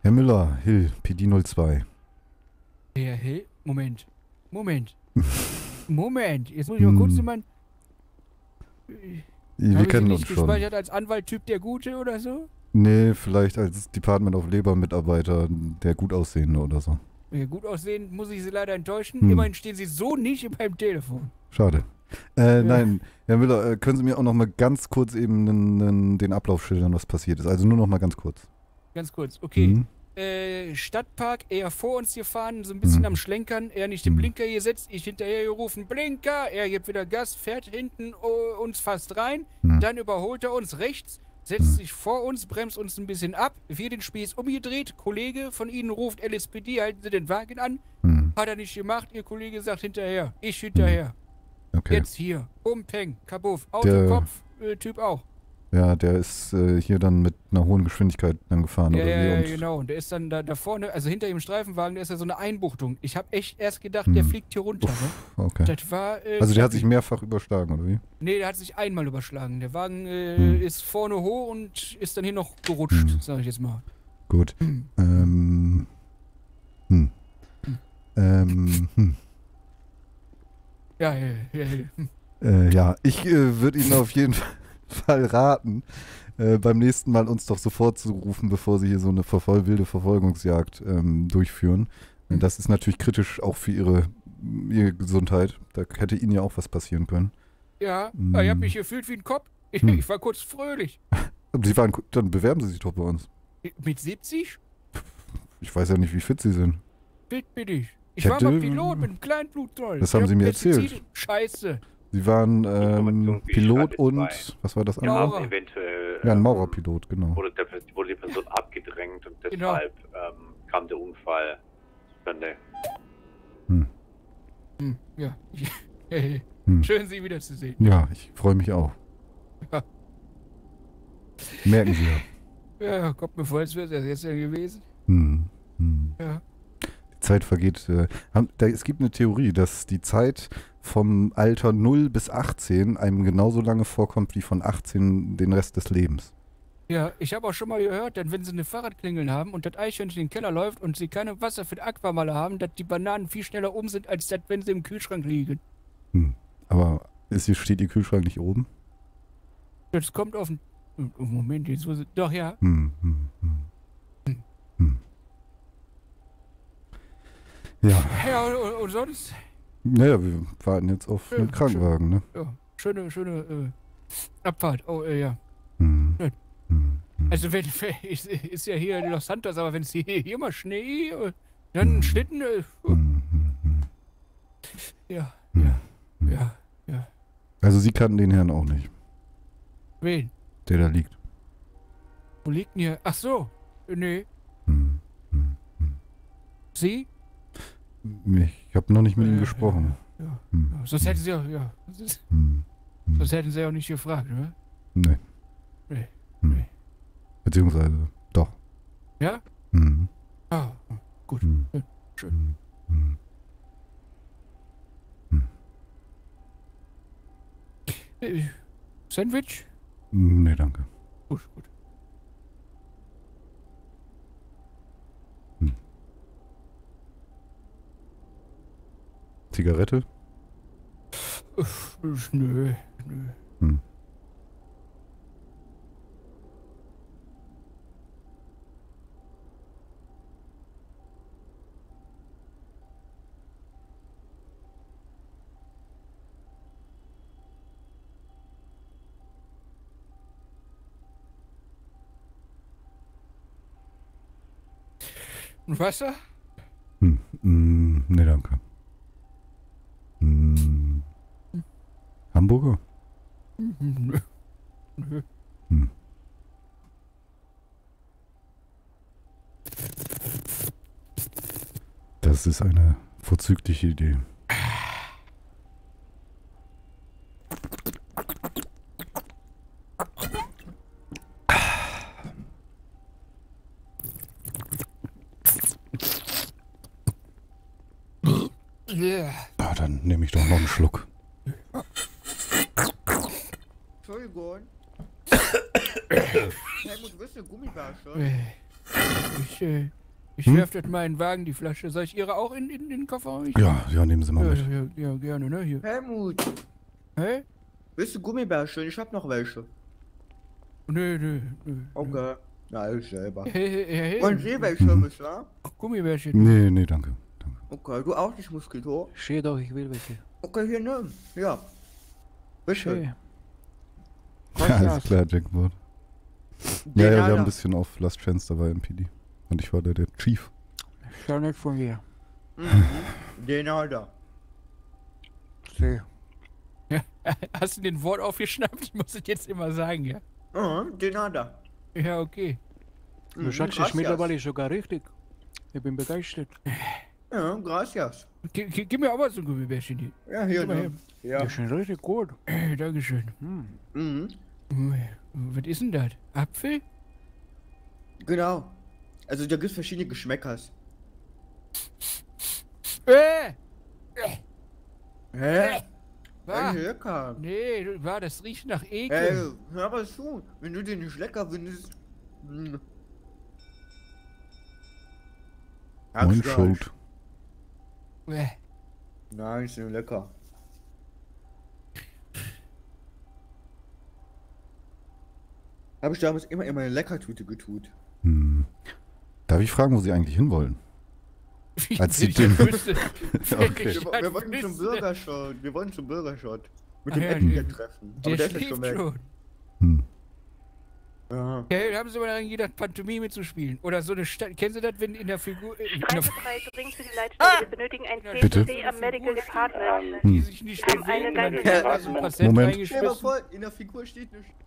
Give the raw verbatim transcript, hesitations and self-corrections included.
Herr Müller, Hill, P D null zwei. Herr Hill? Moment. Moment. Moment. Jetzt muss ich mal kurz Hm. in mein... Wir Haben Sie kennen nicht uns schon. gespeichert als Anwalttyp der Gute oder so? Nee, vielleicht als Department of Labor Mitarbeiter, der gut aussehende oder so. Ja, gut aussehen muss ich Sie leider enttäuschen. Hm. Immerhin stehen Sie so nicht beim Telefon. Schade. Äh, Ja. nein, Herr Müller, äh, können Sie mir auch noch mal ganz kurz eben nen, nen, den Ablauf schildern, was passiert ist? Also nur noch mal ganz kurz. Ganz kurz. Okay. Mhm. Äh, Stadtpark, er vor uns gefahren, so ein bisschen Mhm. am Schlenkern, er nicht den Mhm. Blinker gesetzt, ich hinterher gerufen, Blinker, er gibt wieder Gas, fährt hinten uh, uns fast rein, Mhm. dann überholt er uns rechts, setzt Mhm. sich vor uns, bremst uns ein bisschen ab, wir den Spieß umgedreht, Kollege von Ihnen ruft L S P D, halten Sie den Wagen an, Mhm. hat er nicht gemacht, Ihr Kollege sagt hinterher, ich hinterher, Okay. jetzt hier, Umpeng, Kabuff, Auto, Der- Kopf, äh, Typ auch. Ja, der ist äh, hier dann mit einer hohen Geschwindigkeit dann gefahren, Ja, oder ja, wie? ja, Und, genau. Und der ist dann da, da vorne, also hinter dem Streifenwagen, da ist ja so eine Einbuchtung. Ich habe echt erst gedacht, der Hm. fliegt hier runter. Ne? okay. Das war. Äh, Also der hat knackig. sich mehrfach überschlagen, oder wie? Nee, der hat sich einmal überschlagen. Der Wagen äh, Hm. ist vorne hoch und ist dann hier noch gerutscht, Hm. sag ich jetzt mal. Gut. Hm. Ähm. Hm. Hm. Ähm. Hm. Ja, ja, ja, ja. Hm. Äh, ja, ich äh, würde Ihnen auf jeden Fall raten, äh, beim nächsten Mal uns doch sofort zu rufen, bevor Sie hier so eine verfol wilde Verfolgungsjagd ähm, durchführen. Hm. Das ist natürlich kritisch auch für Ihre, Ihre Gesundheit. Da hätte Ihnen ja auch was passieren können. Ja, Hm. ich hab mich gefühlt wie ein Kopf. Ich, Hm. ich war kurz fröhlich. Aber Sie waren, dann bewerben Sie sich doch bei uns. Mit siebzig? Ich weiß ja nicht, wie fit Sie sind. Fit bin ich. Ich Ich war mal hätte- Pilot mit einem kleinen Blutzoll. Das haben Ich Sie hab mir Pestizide- erzählt. Scheiße. Sie waren ähm, Information wie Pilot Stadt und, zwei. was war das Ja, andere? Maurer. eventuell Ja, ein ähm, Maurerpilot, genau. wurde, der, wurde die Person abgedrängt und Genau. deshalb ähm, kam der Unfall zustande. Hm. Hm, ja. Hm. Schön, Sie wiederzusehen. Ja, ich freue mich auch. Ja. Merken Sie ja. Ja, kommt mir vor, als wäre es das jetzt ja gewesen. Hm. Hm. Ja. Die Zeit vergeht. Äh, haben, da, es gibt eine Theorie, dass die Zeit vom Alter null bis achtzehn einem genauso lange vorkommt wie von achtzehn den Rest des Lebens. Ja, ich habe auch schon mal gehört, dass wenn sie eine Fahrradklingel haben und das Eichhörnchen in den Keller läuft und sie keine Wasser für die Aquamalle haben, dass die Bananen viel schneller um sind, als das, wenn sie im Kühlschrank liegen. Hm. Aber ist, hier steht Ihr Kühlschrank nicht oben? Das kommt auf den... Oh, Moment, jetzt muss ich... Doch, ja. Hm, hm, hm. Hm. Ja, Ja, und, und, und sonst? naja, wir warten jetzt auf Ja, einen Krankenwagen, ne? Ja, schöne, schöne äh, Abfahrt. Oh, äh, ja. Hm. Gut. Hm. Hm. Also, wenn... Ist, ist ja hier Los Santos, aber wenn es hier, hier mal Schnee... äh, Dann Schlitten... Äh, Hm, hm, hm. ja, Hm. ja, Hm. ja, ja. Also Sie kannten den Herrn auch nicht, Wen? der da liegt. Wo liegt denn hier? Ach so. Äh, Nee. Hm. Hm. Hm. Sie? Ich habe noch nicht mit ihm Äh, gesprochen. Ja. Hm. Ja, sonst hätten sie auch, ja. Sonst, Hm. Hm. sonst hätten sie auch nicht gefragt, oder? Nee. Nee. Hm. Nee. Beziehungsweise, doch. Ja? Hm. Ah, gut. Hm. Ja, schön. Hm. Hm. Äh, Sandwich? Nee, danke. Gut, gut. Zigarette? Uff, nö, nö. Hm. Und Wasser? Hm. Hm. Nee, danke. Hm. Hamburger? Nö. Nö. Hm. Das ist eine vorzügliche Idee. Yeah. Ah, dann nehme ich doch noch einen Schluck. Entschuldigung. Ich muss ein bisschen Gummibärsche. Äh, Ich, äh, ich Hm? werf das mal in den Wagen, die Flasche. Soll ich Ihre auch in, in, in den Koffer? Ich, Ja, ja, nehmen Sie mal ja, mit. ja, ja, gerne, ne? Hier. Helmut, Hä? willst du Gummibärchen? Ich hab noch welche. Nö, nö, nö. Okay. Na, ich selber. Hey, hey, hey, Wollen Sie welche, Mhm. was war? Gummibärchen. Nee, nee, danke. danke. Okay, du auch nicht, Moskito? Schön doch, ich will welche. Okay, hier nimm. Ja. Bitte. Schön. Ja, alles klar, Jackpot. Ja, ja, wir haben ein bisschen auf Last Chance dabei im P D. Und ich war der, der Chief. Ist ja nicht von mir. Mhm. Den hat er. Sehr. Hast du den Wort aufgeschnappt? Ich muss es jetzt immer sagen, ja? Mhm, den hat er. Ja, okay. Du sagst es gracias. mittlerweile sogar richtig. Ich bin begeistert. Ja, gracias. G g gib mir auch mal so ein Gummibärchen hier. Ja, hier Gib mal nimm. Ja. Das ist richtig gut. Äh, Dankeschön. Hm. Mhm. Äh, Was ist denn das? Apfel? Genau. Also da gibt's verschiedene Geschmäckers. Äh! Hä? War? Ey, lecker. Nee, war, das riecht nach Ekel. Ey, hör mal zu. Wenn du den nicht lecker findest. Hm. Moin, Hab's Schuld. Äh. Nein, ist nicht lecker. Habe ich damals immer in meine Leckertüte getut. Hm. Darf ich fragen, wo Sie eigentlich hinwollen? Wie Als will sie ich den- das wüsste? Okay. Ich Wir, halt wir wollten zum wüsste. Bürgershot. Wir wollten zum Bürgershot. Mit Ach dem ja, Ettinger der- treffen. Der Aber der ist jetzt schläft schon weg. schon. Hm. Ja. Okay, da haben Sie mal daran gedacht, Pantomime zu spielen. Oder so eine Stadt. Kennen Sie das, wenn in der Figur. Äh, in der, Streife drei, dringend für die Leitstelle. Wir benötigen ein Bitte? C C am Medical Department. die Hm. sich nicht Ähm, eine bewegen, dann kleine- ist da so ein Patient Moment. Stell dir mal reingeschmissen. vor, in der Figur steht nicht.